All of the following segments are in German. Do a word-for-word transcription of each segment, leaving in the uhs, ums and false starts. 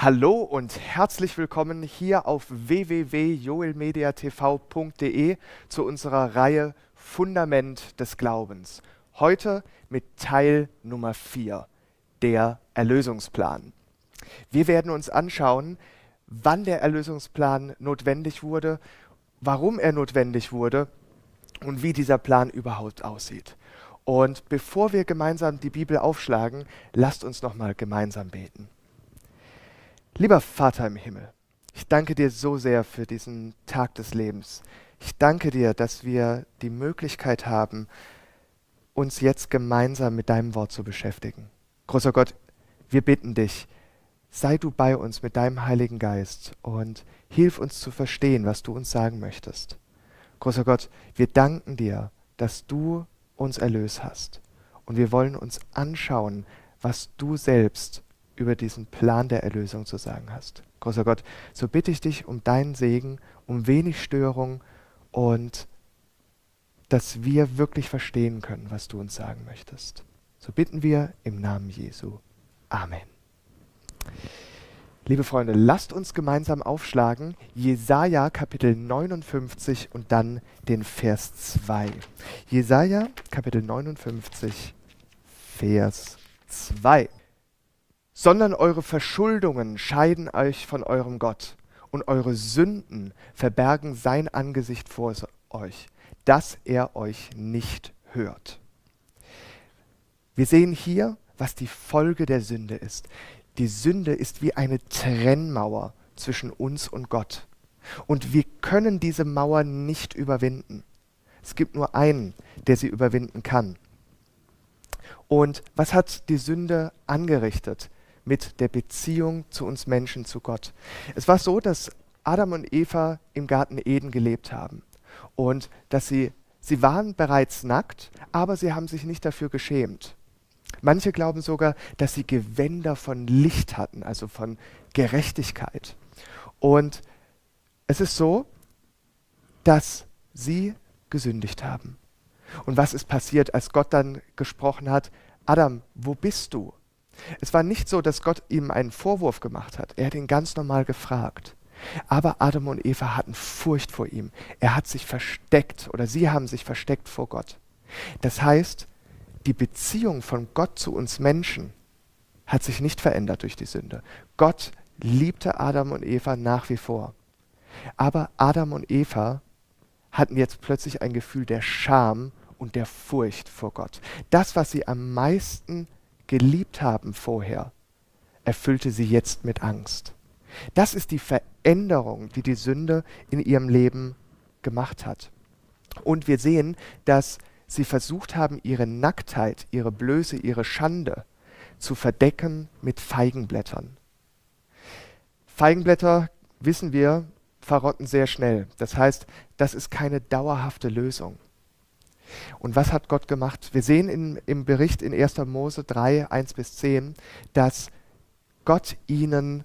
Hallo und herzlich willkommen hier auf w w w punkt joelmediatv punkt de zu unserer Reihe Fundament des Glaubens. Heute mit Teil Nummer vier, der Erlösungsplan. Wir werden uns anschauen, wann der Erlösungsplan notwendig wurde, warum er notwendig wurde und wie dieser Plan überhaupt aussieht. Und bevor wir gemeinsam die Bibel aufschlagen, lasst uns nochmal gemeinsam beten. Lieber Vater im Himmel, ich danke dir so sehr für diesen Tag des Lebens. Ich danke dir, dass wir die Möglichkeit haben, uns jetzt gemeinsam mit deinem Wort zu beschäftigen. Großer Gott, wir bitten dich, sei du bei uns mit deinem Heiligen Geist und hilf uns zu verstehen, was du uns sagen möchtest. Großer Gott, wir danken dir, dass du uns erlöst hast. Und wir wollen uns anschauen, was du selbst über diesen Plan der Erlösung zu sagen hast. Großer Gott, so bitte ich dich um deinen Segen, um wenig Störung und dass wir wirklich verstehen können, was du uns sagen möchtest. So bitten wir im Namen Jesu. Amen. Liebe Freunde, lasst uns gemeinsam aufschlagen, Jesaja Kapitel neunundfünfzig und dann den Vers zwei. Jesaja Kapitel neunundfünfzig, Vers zwei. Sondern eure Verschuldungen scheiden euch von eurem Gott und eure Sünden verbergen sein Angesicht vor euch, dass er euch nicht hört. Wir sehen hier, was die Folge der Sünde ist. Die Sünde ist wie eine Trennmauer zwischen uns und Gott. Und wir können diese Mauer nicht überwinden. Es gibt nur einen, der sie überwinden kann. Und was hat die Sünde angerichtet mit der Beziehung zu uns Menschen, zu Gott? Es war so, dass Adam und Eva im Garten Eden gelebt haben und dass sie, sie waren bereits nackt, aber sie haben sich nicht dafür geschämt. Manche glauben sogar, dass sie Gewänder von Licht hatten, also von Gerechtigkeit. Und es ist so, dass sie gesündigt haben. Und was ist passiert, als Gott dann gesprochen hat? Adam, wo bist du? Es war nicht so, dass Gott ihm einen Vorwurf gemacht hat. Er hat ihn ganz normal gefragt. Aber Adam und Eva hatten Furcht vor ihm. Er hat sich versteckt oder sie haben sich versteckt vor Gott. Das heißt, die Beziehung von Gott zu uns Menschen hat sich nicht verändert durch die Sünde. Gott liebte Adam und Eva nach wie vor. Aber Adam und Eva hatten jetzt plötzlich ein Gefühl der Scham und der Furcht vor Gott. Das, was sie am meisten geliebt haben vorher, erfüllte sie jetzt mit Angst. Das ist die Veränderung, die die Sünde in ihrem Leben gemacht hat. Und wir sehen, dass sie versucht haben, ihre Nacktheit, ihre Blöße, ihre Schande zu verdecken mit Feigenblättern. Feigenblätter, wissen wir, verrotten sehr schnell. Das heißt, das ist keine dauerhafte Lösung. Und was hat Gott gemacht? Wir sehen in, im Bericht in erster Mose drei, eins bis zehn, dass Gott ihnen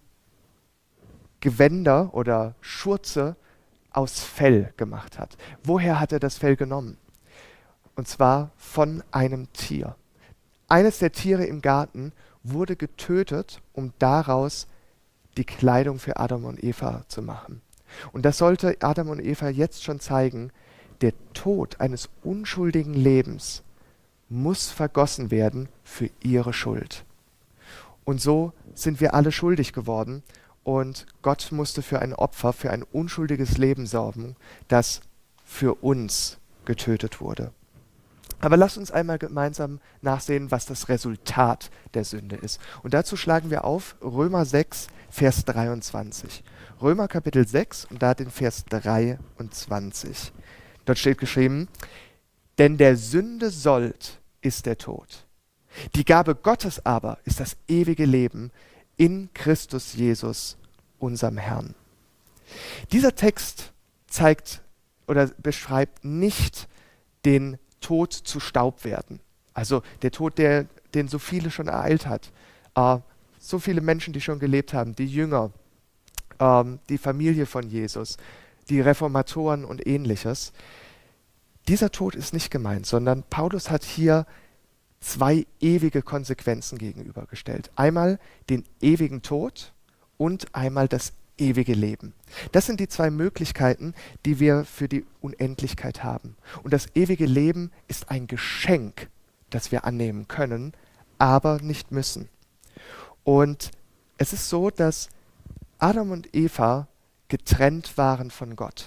Gewänder oder Schurze aus Fell gemacht hat. Woher hat er das Fell genommen? Und zwar von einem Tier. Eines der Tiere im Garten wurde getötet, um daraus die Kleidung für Adam und Eva zu machen. Und das sollte Adam und Eva jetzt schon zeigen, der Tod eines unschuldigen Lebens muss vergossen werden für ihre Schuld. Und so sind wir alle schuldig geworden und Gott musste für ein Opfer, für ein unschuldiges Leben sorgen, das für uns getötet wurde. Aber lasst uns einmal gemeinsam nachsehen, was das Resultat der Sünde ist. Und dazu schlagen wir auf Römer sechs, Vers dreiundzwanzig. Römer Kapitel sechs und da den Vers dreiundzwanzig. Dort steht geschrieben, denn der Sünde Sold ist der Tod. Die Gabe Gottes aber ist das ewige Leben in Christus Jesus, unserem Herrn. Dieser Text zeigt oder beschreibt nicht den Tod zu Staub werden. Also der Tod, der, den so viele schon ereilt hat. Äh, so viele Menschen, die schon gelebt haben, die Jünger, ähm, die Familie von Jesus, die Reformatoren und ähnliches. Dieser Tod ist nicht gemeint, sondern Paulus hat hier zwei ewige Konsequenzen gegenübergestellt. Einmal den ewigen Tod und einmal das ewige Leben. Das sind die zwei Möglichkeiten, die wir für die Unendlichkeit haben. Und das ewige Leben ist ein Geschenk, das wir annehmen können, aber nicht müssen. Und es ist so, dass Adam und Eva getrennt waren von Gott.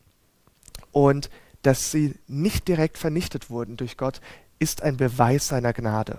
Und dass sie nicht direkt vernichtet wurden durch Gott, ist ein Beweis seiner Gnade.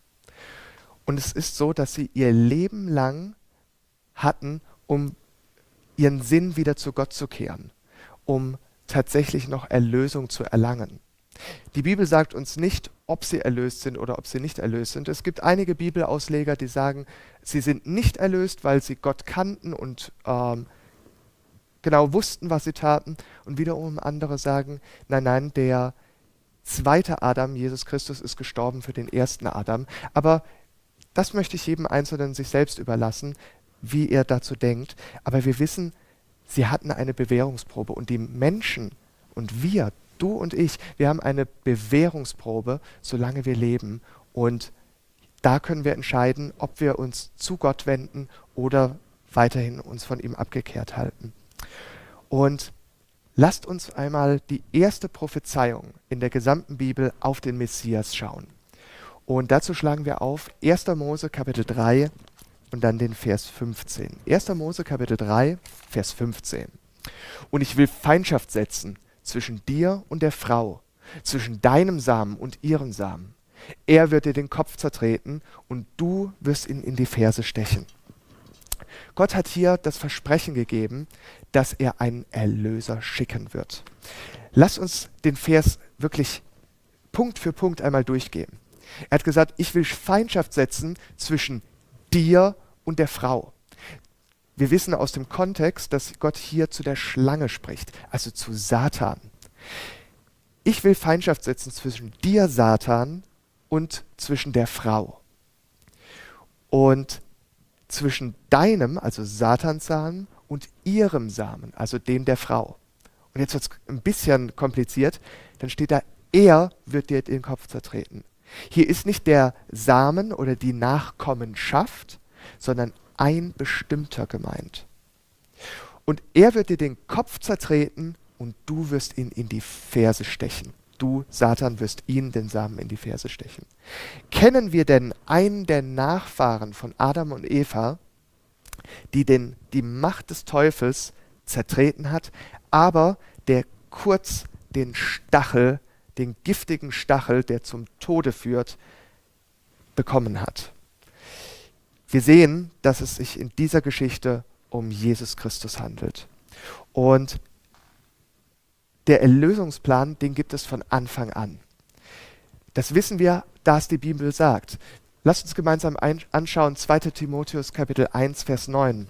Und es ist so, dass sie ihr Leben lang hatten, um ihren Sinn wieder zu Gott zu kehren, um tatsächlich noch Erlösung zu erlangen. Die Bibel sagt uns nicht, ob sie erlöst sind oder ob sie nicht erlöst sind. Es gibt einige Bibelausleger, die sagen, sie sind nicht erlöst, weil sie Gott kannten und ähm, genau wussten, was sie taten. Und wiederum andere sagen, nein, nein, der zweite Adam, Jesus Christus, ist gestorben für den ersten Adam. Aber das möchte ich jedem Einzelnen sich selbst überlassen, wie er dazu denkt. Aber wir wissen, sie hatten eine Bewährungsprobe. Und die Menschen und wir, du und ich, wir haben eine Bewährungsprobe, solange wir leben. Und da können wir entscheiden, ob wir uns zu Gott wenden oder weiterhin uns von ihm abgekehrt halten. Und lasst uns einmal die erste Prophezeiung in der gesamten Bibel auf den Messias schauen. Und dazu schlagen wir auf erster Mose Kapitel drei und dann den Vers fünfzehn. erster Mose Kapitel drei, Vers fünfzehn. Und ich will Feindschaft setzen zwischen dir und der Frau, zwischen deinem Samen und ihrem Samen. Er wird dir den Kopf zertreten und du wirst ihn in die Ferse stechen. Gott hat hier das Versprechen gegeben, dass er einen Erlöser schicken wird. Lass uns den Vers wirklich Punkt für Punkt einmal durchgehen. Er hat gesagt, ich will Feindschaft setzen zwischen dir und der Frau. Wir wissen aus dem Kontext, dass Gott hier zu der Schlange spricht, also zu Satan. Ich will Feindschaft setzen zwischen dir, Satan, und zwischen der Frau. Und zwischen deinem, also Satans Samen, und ihrem Samen, also dem der Frau. Und jetzt wird es ein bisschen kompliziert, dann steht da, er wird dir den Kopf zertreten. Hier ist nicht der Samen oder die Nachkommenschaft, sondern ein bestimmter gemeint. Und er wird dir den Kopf zertreten und du wirst ihn in die Ferse stechen. Du, Satan, wirst ihn, den Samen, in die Ferse stechen. Kennen wir denn einen der Nachfahren von Adam und Eva, die den, die Macht des Teufels zertreten hat, aber der kurz den Stachel, den giftigen Stachel, der zum Tode führt, bekommen hat? Wir sehen, dass es sich in dieser Geschichte um Jesus Christus handelt. Und der Erlösungsplan, den gibt es von Anfang an. Das wissen wir, da es die Bibel sagt. Lasst uns gemeinsam ein, anschauen, zweiter Timotheus Kapitel eins, Vers neun.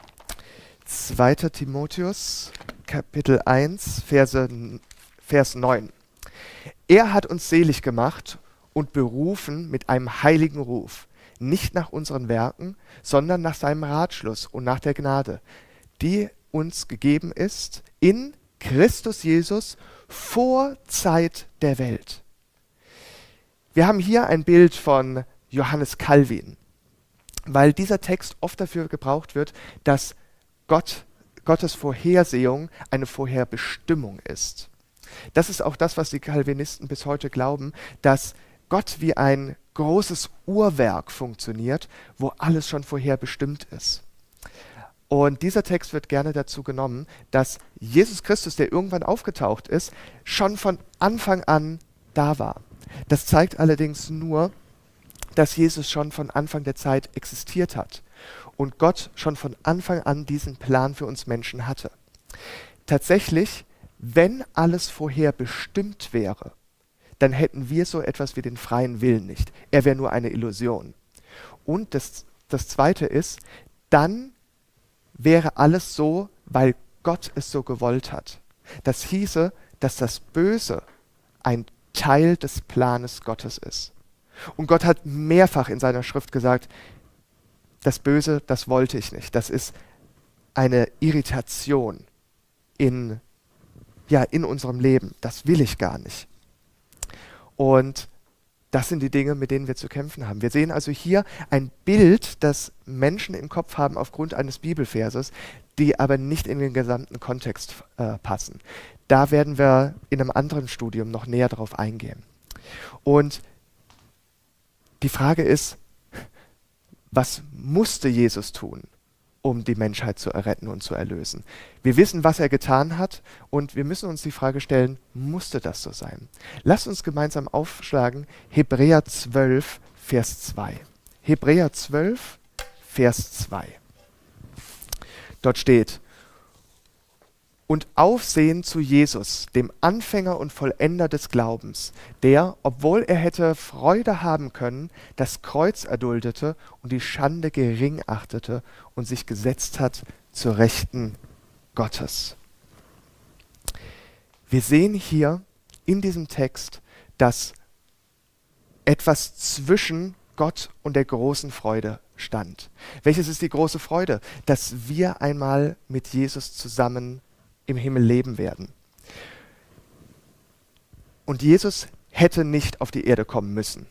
zweiter Timotheus Kapitel eins, Verse, Vers neun. Er hat uns selig gemacht und berufen mit einem heiligen Ruf, nicht nach unseren Werken, sondern nach seinem Ratschluss und nach der Gnade, die uns gegeben ist in Christus Jesus vor Zeit der Welt. Wir haben hier ein Bild von Johannes Calvin, weil dieser Text oft dafür gebraucht wird, dass Gott, Gottes Vorhersehung eine Vorherbestimmung ist. Das ist auch das, was die Calvinisten bis heute glauben, dass Gott wie ein großes Uhrwerk funktioniert, wo alles schon vorherbestimmt ist. Und dieser Text wird gerne dazu genommen, dass Jesus Christus, der irgendwann aufgetaucht ist, schon von Anfang an da war. Das zeigt allerdings nur, dass Jesus schon von Anfang der Zeit existiert hat und Gott schon von Anfang an diesen Plan für uns Menschen hatte. Tatsächlich, wenn alles vorher bestimmt wäre, dann hätten wir so etwas wie den freien Willen nicht. Er wäre nur eine Illusion. Und das, das Zweite ist, dann wäre alles so, weil Gott es so gewollt hat. Das hieße, dass das Böse ein Teil des Planes Gottes ist. Und Gott hat mehrfach in seiner Schrift gesagt, das Böse, das wollte ich nicht. Das ist eine Irritation in, ja, in unserem Leben. Das will ich gar nicht. Und Das sind die Dinge, mit denen wir zu kämpfen haben. Wir sehen also hier ein Bild, das Menschen im Kopf haben aufgrund eines Bibelverses, die aber nicht in den gesamten Kontext äh, passen. Da werden wir in einem anderen Studium noch näher drauf eingehen. Und die Frage ist, was musste Jesus tun, um die Menschheit zu erretten und zu erlösen? Wir wissen, was er getan hat, und wir müssen uns die Frage stellen, musste das so sein? Lasst uns gemeinsam aufschlagen, Hebräer zwölf, Vers zwei. Hebräer zwölf, Vers zwei. Dort steht: Und Aufsehen zu Jesus, dem Anfänger und Vollender des Glaubens, der, obwohl er hätte Freude haben können, das Kreuz erduldete und die Schande gering achtete und sich gesetzt hat zur Rechten Gottes. Wir sehen hier in diesem Text, dass etwas zwischen Gott und der großen Freude stand. Welches ist die große Freude? Dass wir einmal mit Jesus zusammen im Himmel leben werden. Und Jesus hätte nicht auf die Erde kommen müssen.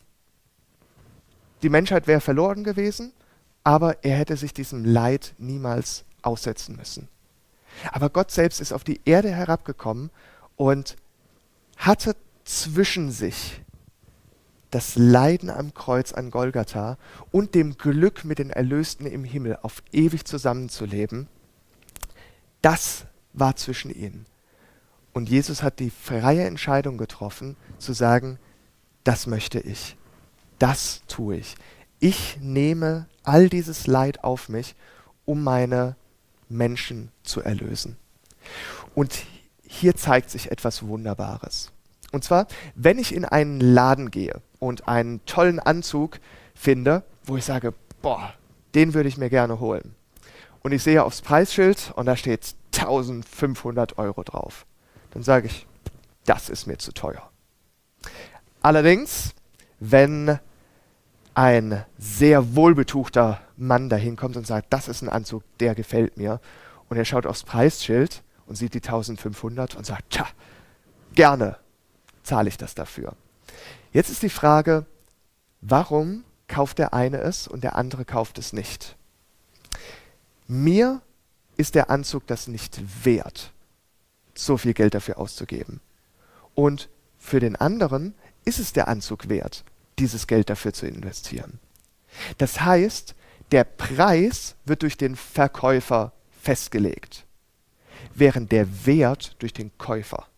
Die Menschheit wäre verloren gewesen, aber er hätte sich diesem Leid niemals aussetzen müssen. Aber Gott selbst ist auf die Erde herabgekommen und hatte zwischen sich das Leiden am Kreuz an Golgatha und dem Glück, mit den Erlösten im Himmel auf ewig zusammenzuleben. Das war zwischen ihnen. Und Jesus hat die freie Entscheidung getroffen, zu sagen, das möchte ich, das tue ich. Ich nehme all dieses Leid auf mich, um meine Menschen zu erlösen. Und hier zeigt sich etwas Wunderbares. Und zwar, wenn ich in einen Laden gehe und einen tollen Anzug finde, wo ich sage, boah, den würde ich mir gerne holen. Und ich sehe aufs Preisschild und da steht eintausendfünfhundert Euro drauf. Dann sage ich, das ist mir zu teuer. Allerdings, wenn ein sehr wohlbetuchter Mann dahin kommt und sagt, das ist ein Anzug, der gefällt mir, und er schaut aufs Preisschild und sieht die eintausendfünfhundert und sagt, tja, gerne zahle ich das dafür. Jetzt ist die Frage, warum kauft der eine es und der andere kauft es nicht? Mir ist der Anzug das nicht wert, so viel Geld dafür auszugeben. Und für den anderen ist es der Anzug wert, dieses Geld dafür zu investieren. Das heißt, der Preis wird durch den Verkäufer festgelegt, während der Wert durch den Käufer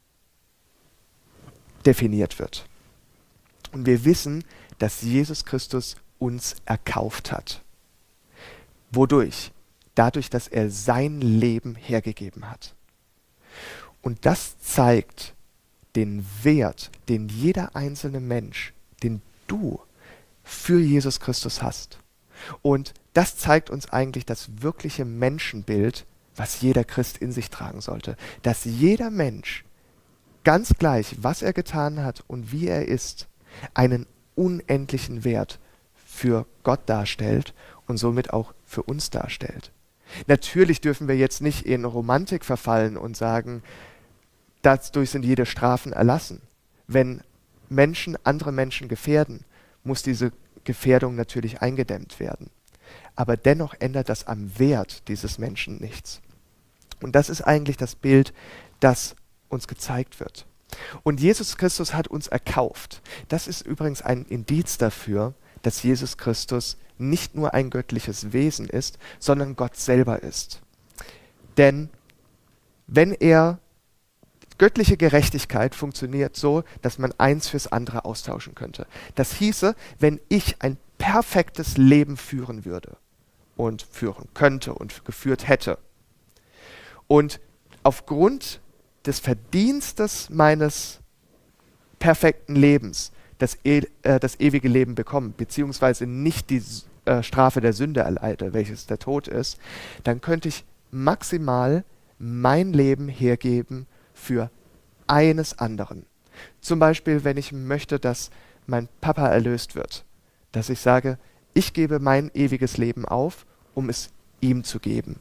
definiert wird. Und wir wissen, dass Jesus Christus uns erkauft hat. Wodurch? Dadurch, dass er sein Leben hergegeben hat. Und das zeigt den Wert, den jeder einzelne Mensch, den du für Jesus Christus hast. Und das zeigt uns eigentlich das wirkliche Menschenbild, was jeder Christ in sich tragen sollte. Dass jeder Mensch, ganz gleich, was er getan hat und wie er ist, einen unendlichen Wert für Gott darstellt und somit auch für uns darstellt. Natürlich dürfen wir jetzt nicht in Romantik verfallen und sagen, dadurch sind jede Strafen erlassen. Wenn Menschen andere Menschen gefährden, muss diese Gefährdung natürlich eingedämmt werden. Aber dennoch ändert das am Wert dieses Menschen nichts. Und das ist eigentlich das Bild, das uns gezeigt wird. Und Jesus Christus hat uns erkauft. Das ist übrigens ein Indiz dafür, dass Jesus Christus nicht nur ein göttliches Wesen ist, sondern Gott selber ist. Denn wenn er, göttliche Gerechtigkeit funktioniert so, dass man eins fürs andere austauschen könnte. Das hieße, wenn ich ein perfektes Leben führen würde und führen könnte und geführt hätte und aufgrund des Verdienstes meines perfekten Lebens das, e äh, das ewige Leben bekomme, beziehungsweise nicht die äh, Strafe der Sünde erleide, welches der Tod ist, dann könnte ich maximal mein Leben hergeben für eines anderen. Zum Beispiel, wenn ich möchte, dass mein Papa erlöst wird, dass ich sage, ich gebe mein ewiges Leben auf, um es ihm zu geben.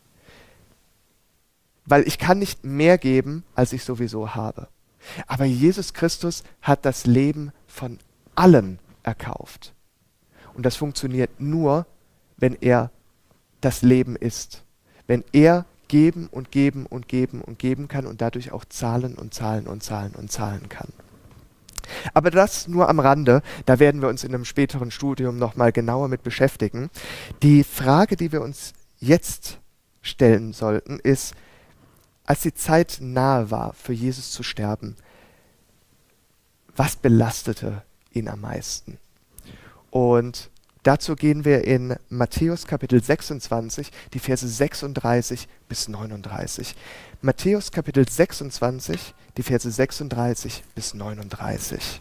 Weil ich kann nicht mehr geben, als ich sowieso habe. Aber Jesus Christus hat das Leben von allen erkauft. Und das funktioniert nur, wenn er das Leben ist. Wenn er geben und geben und geben und geben kann und dadurch auch zahlen und zahlen und zahlen und zahlen kann. Aber das nur am Rande, da werden wir uns in einem späteren Studium nochmal genauer mit beschäftigen. Die Frage, die wir uns jetzt stellen sollten, ist, als die Zeit nahe war, für Jesus zu sterben, was belastete ihn am meisten? Und dazu gehen wir in Matthäus Kapitel sechsundzwanzig, die Verse sechsunddreißig bis neununddreißig. Matthäus Kapitel sechsundzwanzig, die Verse sechsunddreißig bis neununddreißig.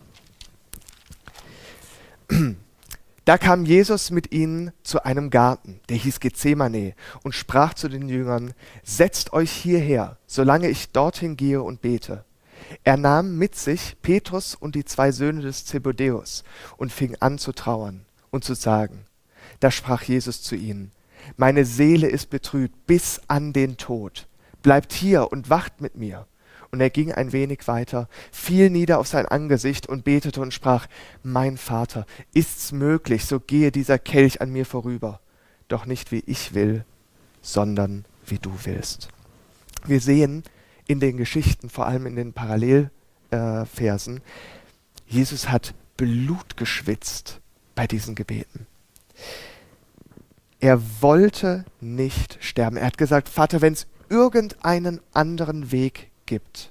Da kam Jesus mit ihnen zu einem Garten, der hieß Gethsemane, und sprach zu den Jüngern: Setzt euch hierher, solange ich dorthin gehe und bete. Er nahm mit sich Petrus und die zwei Söhne des Zebedäus und fing an zu trauern und zu sagen. Da sprach Jesus zu ihnen: Meine Seele ist betrübt bis an den Tod. Bleibt hier und wacht mit mir. Und er ging ein wenig weiter, fiel nieder auf sein Angesicht und betete und sprach: Mein Vater, ist's möglich, so gehe dieser Kelch an mir vorüber. Doch nicht wie ich will, sondern wie du willst. Wir sehen in den Geschichten, vor allem in den Parallelversen, äh, Jesus hat Blut geschwitzt bei diesen Gebeten. Er wollte nicht sterben. Er hat gesagt: Vater, wenn es irgendeinen anderen Weg gibt,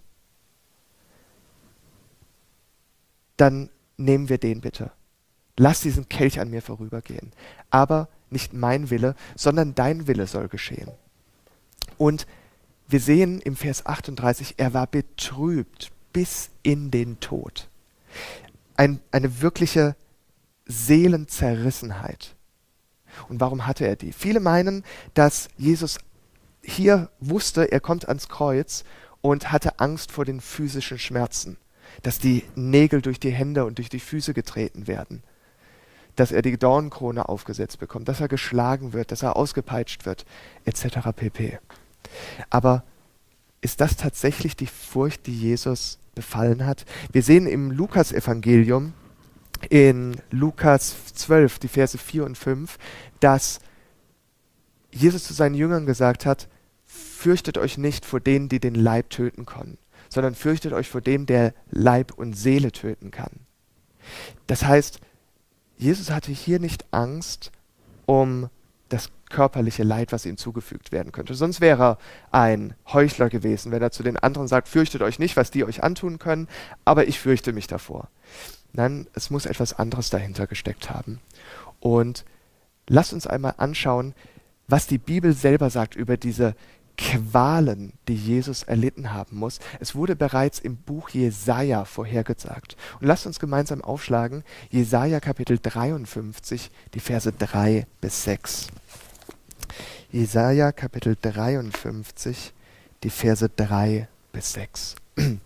dann nehmen wir den bitte. Lass diesen Kelch an mir vorübergehen. Aber nicht mein Wille, sondern dein Wille soll geschehen. Und wir sehen im Vers achtunddreißig, er war betrübt bis in den Tod. Ein, eine wirkliche Seelenzerrissenheit. Und warum hatte er die? Viele meinen, dass Jesus hier wusste, er kommt ans Kreuz und hatte Angst vor den physischen Schmerzen, dass die Nägel durch die Hände und durch die Füße getreten werden, dass er die Dornenkrone aufgesetzt bekommt, dass er geschlagen wird, dass er ausgepeitscht wird, et cetera pp. Aber ist das tatsächlich die Furcht, die Jesus befallen hat? Wir sehen im Lukas-Evangelium, in Lukas zwölf, die Verse vier und fünf, dass Jesus zu seinen Jüngern gesagt hat: Fürchtet euch nicht vor denen, die den Leib töten können, sondern fürchtet euch vor dem, der Leib und Seele töten kann. Das heißt, Jesus hatte hier nicht Angst um das körperliche Leid, was ihm zugefügt werden könnte. Sonst wäre er ein Heuchler gewesen, wenn er zu den anderen sagt: Fürchtet euch nicht, was die euch antun können, aber ich fürchte mich davor. Nein, es muss etwas anderes dahinter gesteckt haben. Und lasst uns einmal anschauen, was die Bibel selber sagt über diese Qualen, die Jesus erlitten haben muss. Es wurde bereits im Buch Jesaja vorhergesagt. Und lasst uns gemeinsam aufschlagen, Jesaja Kapitel dreiundfünfzig, die Verse drei bis sechs. Jesaja Kapitel dreiundfünfzig, die Verse drei bis sechs.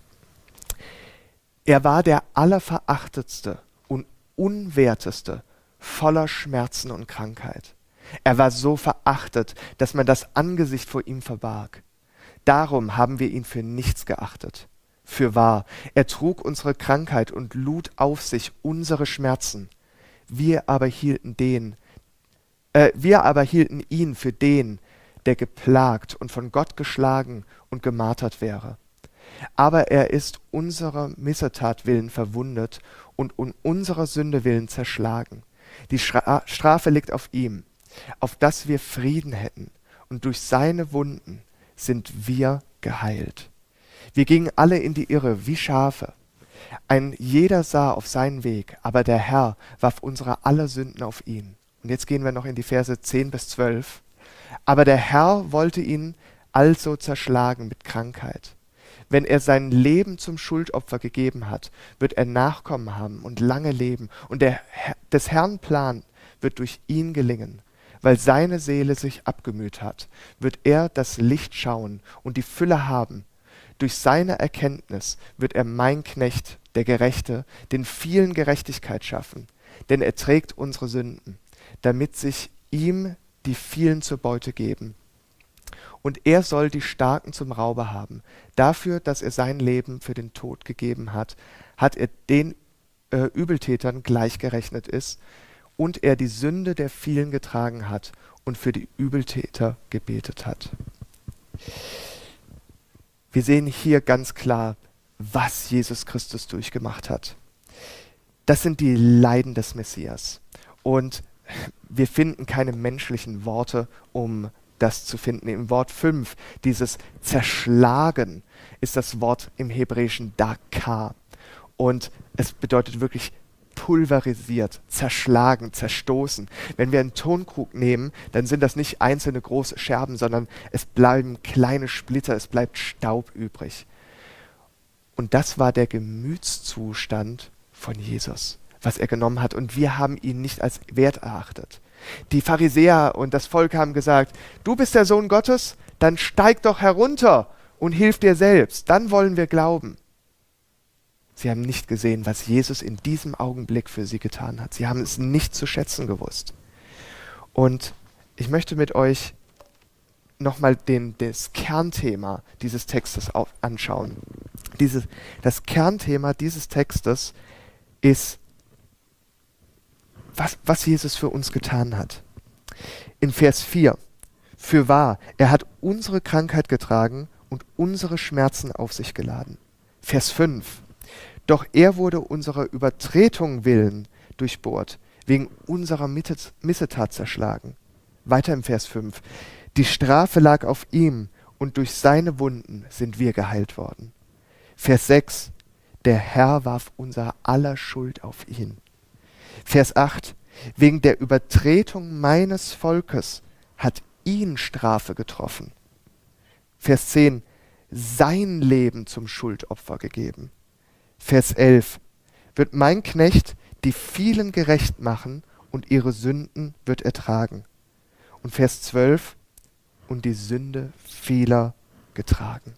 Er war der Allerverachtetste und Unwerteste, voller Schmerzen und Krankheit. Er war so verachtet, dass man das Angesicht vor ihm verbarg. Darum haben wir ihn für nichts geachtet. Fürwahr, er trug unsere Krankheit und lud auf sich unsere Schmerzen. Wir aber hielten den, äh, wir aber hielten ihn für den, der geplagt und von Gott geschlagen und gemartert wäre. Aber er ist unserer Missetat willen verwundet und um unserer Sünde willen zerschlagen. Die Stra- Strafe liegt auf ihm, auf dass wir Frieden hätten, und durch seine Wunden sind wir geheilt. Wir gingen alle in die Irre wie Schafe. Ein jeder sah auf seinen Weg, aber der Herr warf unsere aller Sünden auf ihn. Und jetzt gehen wir noch in die Verse zehn bis zwölf. Aber der Herr wollte ihn also zerschlagen mit Krankheit. Wenn er sein Leben zum Schuldopfer gegeben hat, wird er Nachkommen haben und lange leben. Und der, des Herrn Plan wird durch ihn gelingen. Weil seine Seele sich abgemüht hat, wird er das Licht schauen und die Fülle haben. Durch seine Erkenntnis wird er, mein Knecht, der Gerechte, den vielen Gerechtigkeit schaffen. Denn er trägt unsere Sünden, damit sich ihm die vielen zur Beute geben. Und er soll die Starken zum Raube haben. Dafür, dass er sein Leben für den Tod gegeben hat, hat er den äh, Übeltätern gleichgerechnet ist und er die Sünde der vielen getragen hat und für die Übeltäter gebetet hat. Wir sehen hier ganz klar, was Jesus Christus durchgemacht hat. Das sind die Leiden des Messias. Und wir finden keine menschlichen Worte, um das zu finden. Im Wort fünf, dieses zerschlagen, ist das Wort im Hebräischen dakar. Und es bedeutet wirklich pulverisiert, zerschlagen, zerstoßen. Wenn wir einen Tonkrug nehmen, dann sind das nicht einzelne große Scherben, sondern es bleiben kleine Splitter, es bleibt Staub übrig. Und das war der Gemütszustand von Jesus, was er genommen hat. Und wir haben ihn nicht als wert erachtet. Die Pharisäer und das Volk haben gesagt, du bist der Sohn Gottes, dann steig doch herunter und hilf dir selbst, dann wollen wir glauben. Sie haben nicht gesehen, was Jesus in diesem Augenblick für sie getan hat. Sie haben es nicht zu schätzen gewusst. Und ich möchte mit euch nochmal das Kernthema dieses Textes auf, anschauen. Dieses, das Kernthema dieses Textes ist, was, was Jesus für uns getan hat. In Vers vier, fürwahr, er hat unsere Krankheit getragen und unsere Schmerzen auf sich geladen. Vers fünf, doch er wurde unserer Übertretung willen durchbohrt, wegen unserer Missetat zerschlagen. Weiter im Vers fünf. Die Strafe lag auf ihm und durch seine Wunden sind wir geheilt worden. Vers sechs. Der Herr warf unser aller Schuld auf ihn. Vers acht. Wegen der Übertretung meines Volkes hat ihn Strafe getroffen. Vers zehn. Sein Leben zum Schuldopfer gegeben. Vers elf. Wird mein Knecht die vielen gerecht machen und ihre Sünden wird ertragen. Und Vers zwölf. Und die Sünde vieler getragen.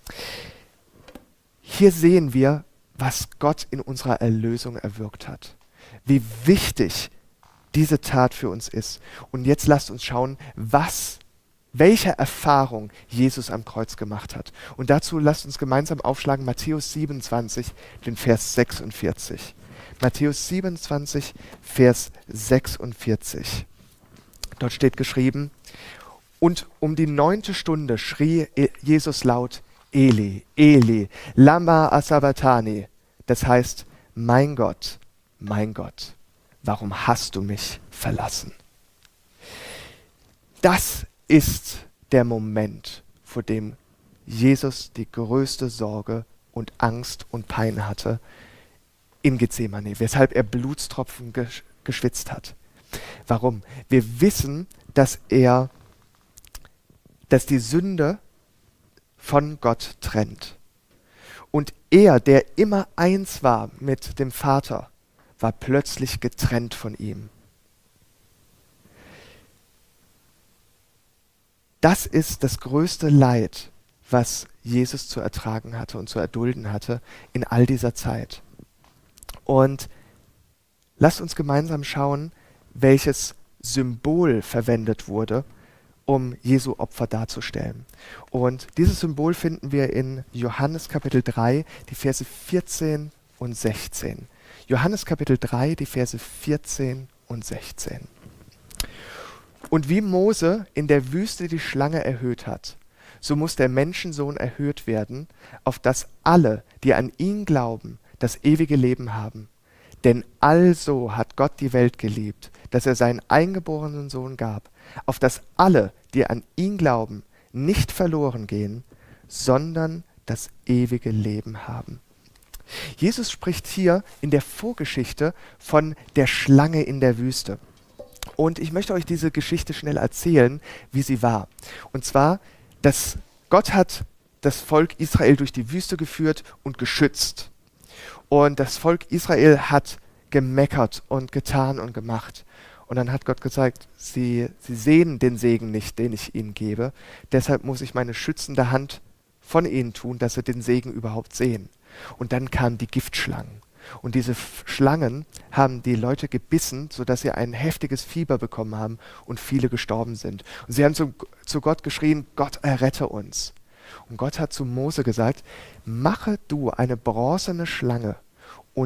Hier sehen wir, was Gott in unserer Erlösung erwirkt hat. Wie wichtig diese Tat für uns ist. Und jetzt lasst uns schauen, was, welche Erfahrung Jesus am Kreuz gemacht hat. Und dazu lasst uns gemeinsam aufschlagen Matthäus siebenundzwanzig, den Vers sechsundvierzig. Matthäus siebenundzwanzig, Vers sechsundvierzig. Dort steht geschrieben, und um die neunte Stunde schrie Jesus laut, Eli, Eli, lama asabachthani. Das heißt, mein Gott, mein Gott, warum hast du mich verlassen? Das ist der Moment, vor dem Jesus die größte Sorge und Angst und Pein hatte in Gethsemane, weshalb er Blutstropfen gesch- geschwitzt hat. Warum? Wir wissen, dass er, dass die Sünde von Gott trennt. Und er, der immer eins war mit dem Vater, war plötzlich getrennt von ihm. Das ist das größte Leid, was Jesus zu ertragen hatte und zu erdulden hatte in all dieser Zeit. Und lasst uns gemeinsam schauen, welches Symbol verwendet wurde, um Jesu Opfer darzustellen. Und dieses Symbol finden wir in Johannes Kapitel drei, die Verse vierzehn und sechzehn. Johannes Kapitel drei, die Verse vierzehn und sechzehn. Und wie Mose in der Wüste die Schlange erhöht hat, so muss der Menschensohn erhöht werden, auf dass alle, die an ihn glauben, das ewige Leben haben. Denn also hat Gott die Welt geliebt, dass er seinen eingeborenen Sohn gab, auf dass alle, die an ihn glauben, nicht verloren gehen, sondern das ewige Leben haben. Jesus spricht hier in der Vorgeschichte von der Schlange in der Wüste. Und ich möchte euch diese Geschichte schnell erzählen, wie sie war. Und zwar, dass Gott hat das Volk Israel durch die Wüste geführt und geschützt. Und das Volk Israel hat gemeckert und getan und gemacht. Und dann hat Gott gesagt, sie, sie sehen den Segen nicht, den ich ihnen gebe. Deshalb muss ich meine schützende Hand von ihnen tun, dass sie den Segen überhaupt sehen. Und dann kamen die Giftschlangen. Und diese F- Schlangen haben die Leute gebissen, sodass sie ein heftiges Fieber bekommen haben und viele gestorben sind. Und sie haben zu, zu Gott geschrien, Gott errette uns. Und Gott hat zu Mose gesagt, mache du eine bronzene Schlange und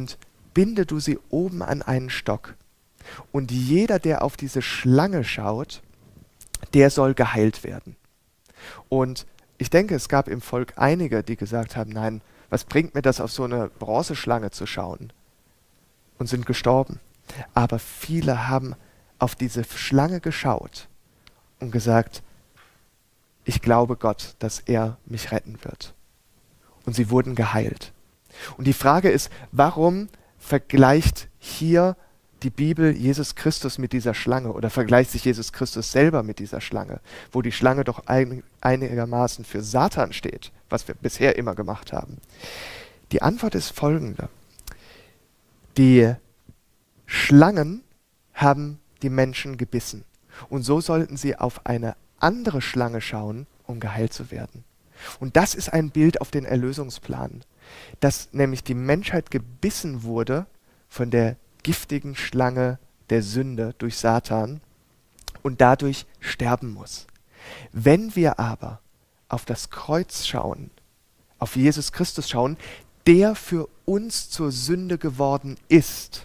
binde du sie oben an einen Stock. Und jeder, der auf diese Schlange schaut, der soll geheilt werden. Und ich denke, es gab im Volk einige, die gesagt haben, nein, was bringt mir das, auf so eine Bronzeschlange zu schauen? Und sind gestorben. Aber viele haben auf diese Schlange geschaut und gesagt, ich glaube Gott, dass er mich retten wird. Und sie wurden geheilt. Und die Frage ist, warum vergleicht hier die Bibel Jesus Christus mit dieser Schlange oder vergleicht sich Jesus Christus selber mit dieser Schlange, wo die Schlange doch ein, einigermaßen für Satan steht, was wir bisher immer gemacht haben? Die Antwort ist folgende. Die Schlangen haben die Menschen gebissen und so sollten sie auf eine andere Schlange schauen, um geheilt zu werden. Und das ist ein Bild auf den Erlösungsplan, dass nämlich die Menschheit gebissen wurde von der giftigen Schlange der Sünde durch Satan und dadurch sterben muss. Wenn wir aber auf das Kreuz schauen, auf Jesus Christus schauen, der für uns zur Sünde geworden ist,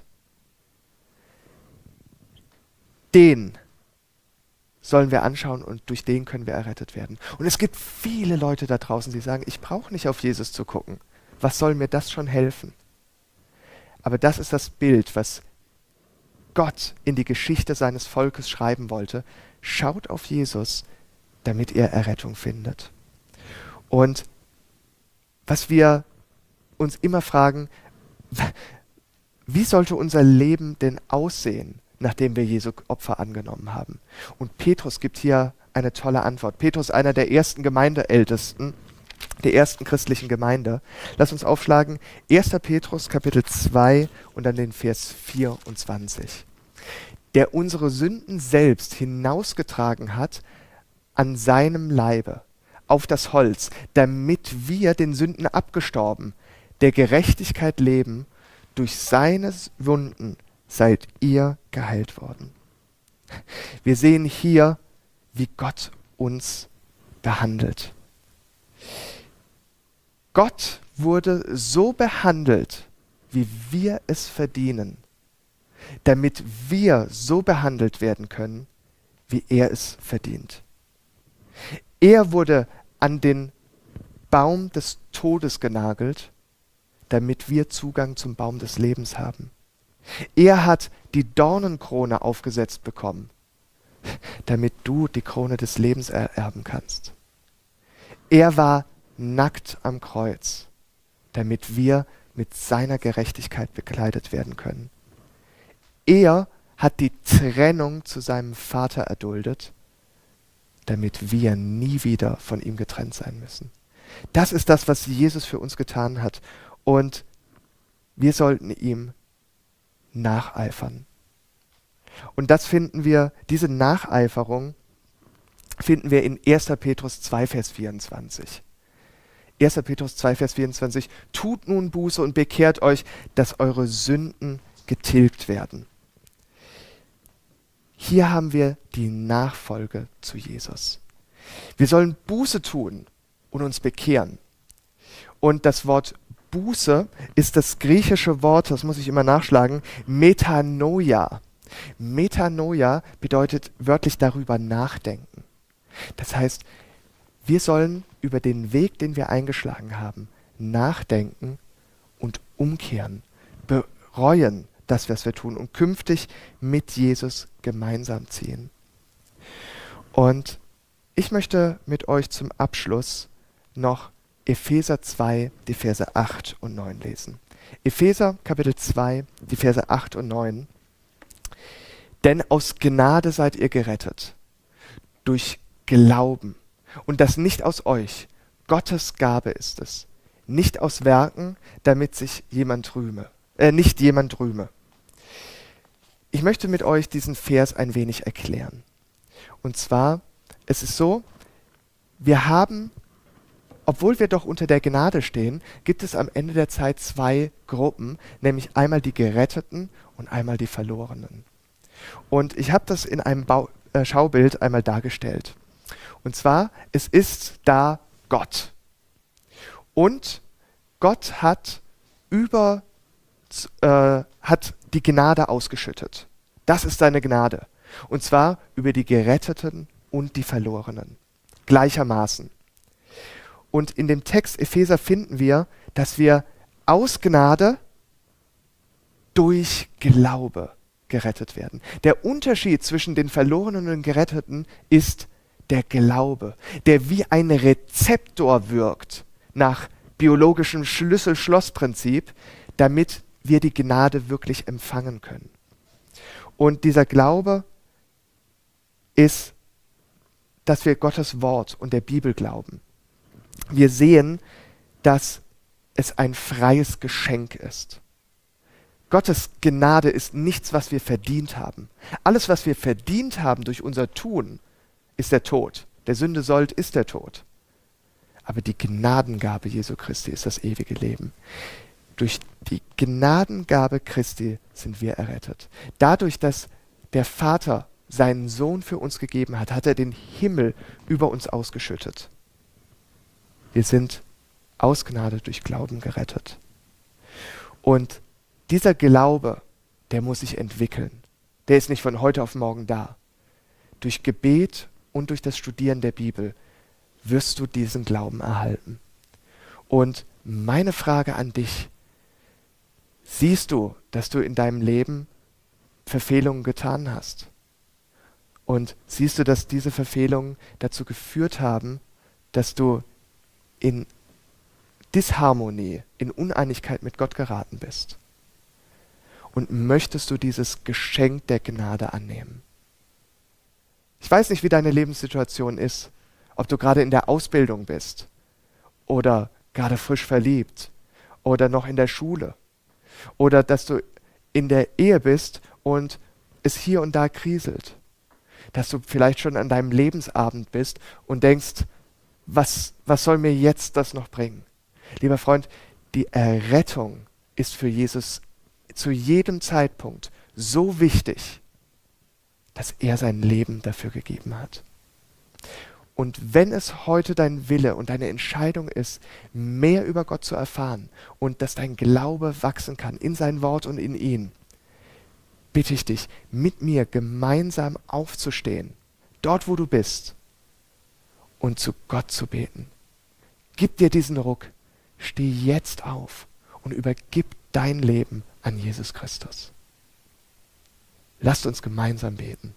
den sollen wir anschauen und durch den können wir errettet werden. Und es gibt viele Leute da draußen, die sagen, ich brauche nicht auf Jesus zu gucken. Was soll mir das schon helfen? Aber das ist das Bild, was Gott in die Geschichte seines Volkes schreiben wollte. Schaut auf Jesus, damit ihr Errettung findet. Und was wir uns immer fragen, wie sollte unser Leben denn aussehen, nachdem wir Jesu Opfer angenommen haben? Und Petrus gibt hier eine tolle Antwort. Petrus, einer der ersten Gemeindeältesten, der ersten christlichen Gemeinde. Lass uns aufschlagen, erster Petrus Kapitel zwei und dann den Vers vierundzwanzig. Der unsere Sünden selbst hinausgetragen hat an seinem Leibe auf das Holz, damit wir den Sünden abgestorben, der Gerechtigkeit leben, durch seine Wunden seid ihr geheilt worden. Wir sehen hier, wie Gott uns behandelt. Gott wurde so behandelt, wie wir es verdienen, damit wir so behandelt werden können, wie er es verdient. Er wurde an den Baum des Todes genagelt, damit wir Zugang zum Baum des Lebens haben. Er hat die Dornenkrone aufgesetzt bekommen, damit du die Krone des Lebens ererben kannst. Er war nackt am Kreuz, damit wir mit seiner Gerechtigkeit bekleidet werden können. Er hat die Trennung zu seinem Vater erduldet, damit wir nie wieder von ihm getrennt sein müssen. Das ist das, was Jesus für uns getan hat. Und wir sollten ihm nacheifern. Und das finden wir, diese Nacheiferung finden wir in erster Petrus zwei, Vers vierundzwanzig. erster Petrus zwei, Vers vierundzwanzig. Tut nun Buße und bekehrt euch, dass eure Sünden getilgt werden. Hier haben wir die Nachfolge zu Jesus. Wir sollen Buße tun und uns bekehren. Und das Wort Buße ist das griechische Wort, das muss ich immer nachschlagen, Metanoia. Metanoia bedeutet wörtlich darüber nachdenken. Das heißt, wir sollen über den Weg, den wir eingeschlagen haben, nachdenken und umkehren, bereuen das, was wir tun und künftig mit Jesus gemeinsam ziehen. Und ich möchte mit euch zum Abschluss noch Epheser zwei, die Verse acht und neun lesen. Epheser Kapitel zwei, die Verse acht und neun. Denn aus Gnade seid ihr gerettet, durch Glauben. Und das nicht aus euch, Gottes Gabe ist es. Nicht aus Werken, damit sich jemand rühme, äh, nicht jemand rühme. Ich möchte mit euch diesen Vers ein wenig erklären. Und zwar, es ist so, wir haben, obwohl wir doch unter der Gnade stehen, gibt es am Ende der Zeit zwei Gruppen, nämlich einmal die Geretteten und einmal die Verlorenen. Und ich habe das in einem Bau, äh, Schaubild einmal dargestellt. Und zwar, es ist da Gott. Und Gott hat über äh, hat die Gnade ausgeschüttet. Das ist seine Gnade. Und zwar über die Geretteten und die Verlorenen. Gleichermaßen. Und in dem Text Epheser finden wir, dass wir aus Gnade durch Glaube gerettet werden. Der Unterschied zwischen den Verlorenen und den Geretteten ist der Glaube, der wie ein Rezeptor wirkt nach biologischem Schlüssel-Schloss-Prinzip, damit wir die Gnade wirklich empfangen können. Und dieser Glaube ist, dass wir Gottes Wort und der Bibel glauben. Wir sehen, dass es ein freies Geschenk ist. Gottes Gnade ist nichts, was wir verdient haben. Alles, was wir verdient haben durch unser Tun, ist der Tod. Der Sünde Sold ist der Tod. Aber die Gnadengabe Jesu Christi ist das ewige Leben. Durch die Gnadengabe Christi sind wir errettet. Dadurch, dass der Vater seinen Sohn für uns gegeben hat, hat er den Himmel über uns ausgeschüttet. Wir sind aus Gnade durch Glauben gerettet. Und dieser Glaube, der muss sich entwickeln. Der ist nicht von heute auf morgen da. Durch Gebet und durch das Studieren der Bibel wirst du diesen Glauben erhalten. Und meine Frage an dich: Siehst du, dass du in deinem Leben Verfehlungen getan hast? Und siehst du, dass diese Verfehlungen dazu geführt haben, dass du in Disharmonie, in Uneinigkeit mit Gott geraten bist? Und möchtest du dieses Geschenk der Gnade annehmen? Ich weiß nicht, wie deine Lebenssituation ist, ob du gerade in der Ausbildung bist oder gerade frisch verliebt oder noch in der Schule oder dass du in der Ehe bist und es hier und da kriselt, dass du vielleicht schon an deinem Lebensabend bist und denkst, was, was soll mir jetzt das noch bringen? Lieber Freund, die Errettung ist für Jesus zu jedem Zeitpunkt so wichtig, dass er sein Leben dafür gegeben hat. Und wenn es heute dein Wille und deine Entscheidung ist, mehr über Gott zu erfahren und dass dein Glaube wachsen kann in sein Wort und in ihn, bitte ich dich, mit mir gemeinsam aufzustehen, dort wo du bist, und zu Gott zu beten. Gib dir diesen Ruck, steh jetzt auf und übergib dein Leben an Jesus Christus. Lasst uns gemeinsam beten.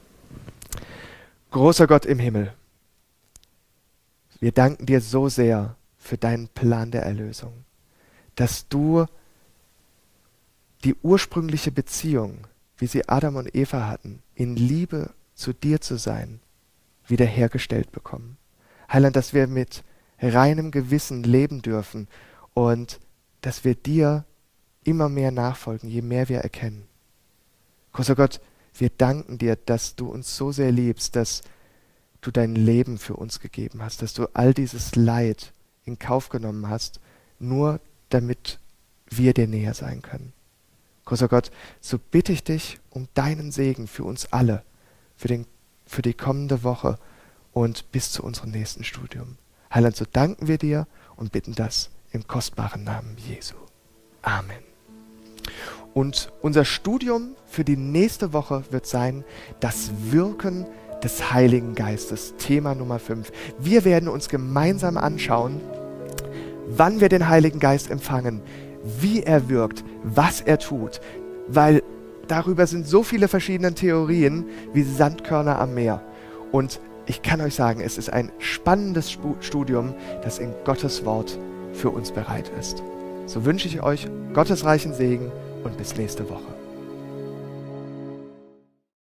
Großer Gott im Himmel, wir danken dir so sehr für deinen Plan der Erlösung, dass du die ursprüngliche Beziehung, wie sie Adam und Eva hatten, in Liebe zu dir zu sein, wiederhergestellt bekommen. Heiland, dass wir mit reinem Gewissen leben dürfen und dass wir dir immer mehr nachfolgen, je mehr wir erkennen. Großer Gott, wir danken dir, dass du uns so sehr liebst, dass du dein Leben für uns gegeben hast, dass du all dieses Leid in Kauf genommen hast, nur damit wir dir näher sein können. Großer Gott, so bitte ich dich um deinen Segen für uns alle, für, den, für die kommende Woche und bis zu unserem nächsten Studium. Heiland, so danken wir dir und bitten das im kostbaren Namen Jesu. Amen. Und unser Studium für die nächste Woche wird sein, das Wirken des Heiligen Geistes, Thema Nummer fünf. Wir werden uns gemeinsam anschauen, wann wir den Heiligen Geist empfangen, wie er wirkt, was er tut, weil darüber sind so viele verschiedene Theorien wie Sandkörner am Meer. Und ich kann euch sagen, es ist ein spannendes Studium, das in Gottes Wort für uns bereit ist. So wünsche ich euch Gottes reichen Segen und bis nächste Woche.